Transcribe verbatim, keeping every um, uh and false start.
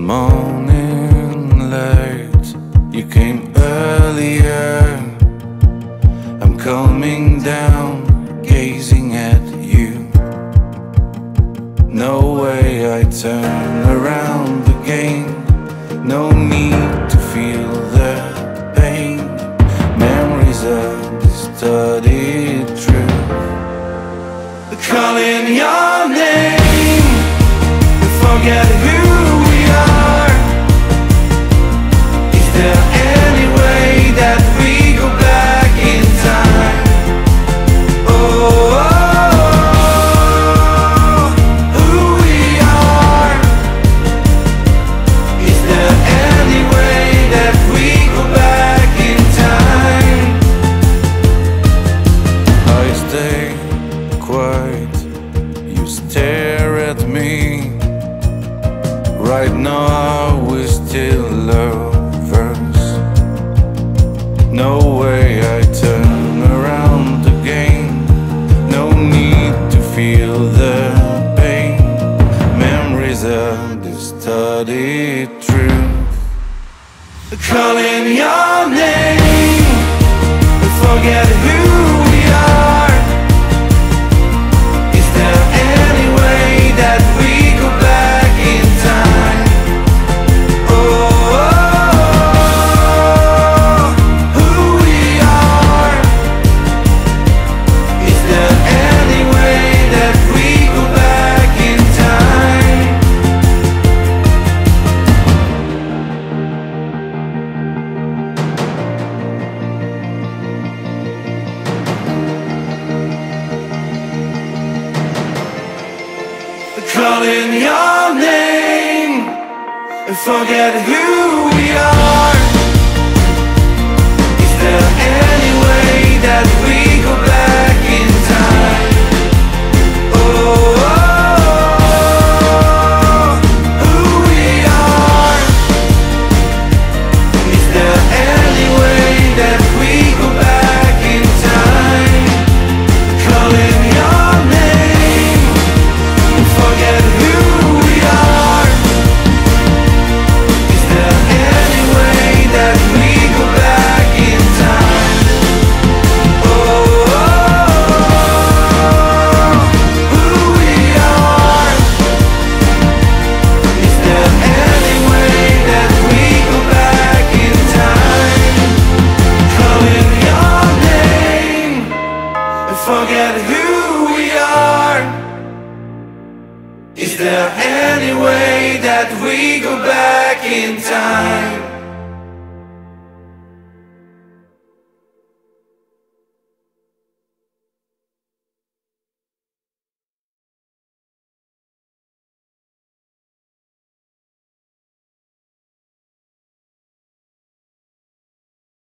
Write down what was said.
morning late. You came earlier. I'm calming down, gazing at you. No way I turn around again. No need to feel the pain. Memories of distorted truth. Calling your name, forget who we are. Is there any way that we go back in time? Oh, oh, oh, who we are. Is there any way that we go back in time? I stay quiet, you stare at me. Right now we're still lovers. No way I turn around again. No need to feel the pain. Memories of distorted truth. Calling your name, forget who we are. Is there any way that we go back in time? Oh, oh, oh, who we are. Is there any way that we go back in time? Calling your name, forget who we are. Is there any way that we go back in time? Oh, oh, oh, who we are. Is there any way that we go back in time? Calling your name, forget who we are. Is there any way that we go back in time? Oh, oh, oh, who we are. Is there any way that we go back in time? Calling your name, forget who we are. Is there any way that we go back in time?